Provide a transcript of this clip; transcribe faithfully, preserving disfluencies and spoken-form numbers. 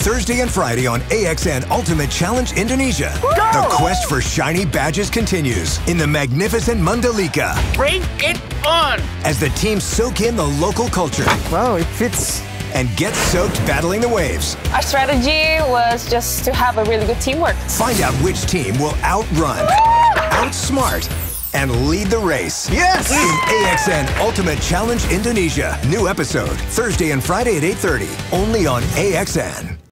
Thursday and Friday on A X N Ultimate Challenge Indonesia. Go! The quest for shiny badges continues in the magnificent Mandalika. Bring it on! As the teams soak in the local culture. Wow, it fits. And get soaked battling the waves. Our strategy was just to have a really good teamwork. Find out which team will outrun, outsmart, and lead the race. Yes! In A X N Ultimate Challenge Indonesia. New episode, Thursday and Friday at eight thirty. Only on A X N.